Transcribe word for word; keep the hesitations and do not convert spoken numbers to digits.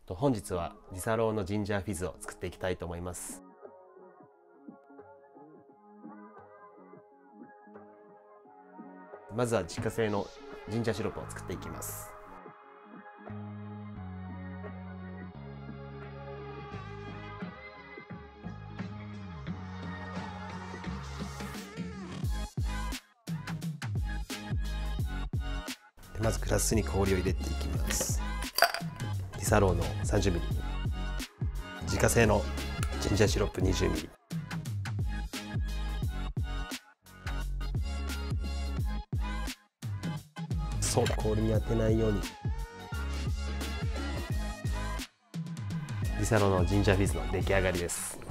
本日はリサローのジンジャーフィズを作っていきたいと思います。まずは自家製のジンジャーシロップを作っていきます。まずグラスに氷を入れていきます。リサローの さんじゅうミリ、 自家製のジンジャーシロップ にじゅうミリ、 そう氷に当てないように。リサローのジンジャーフィズの出来上がりです。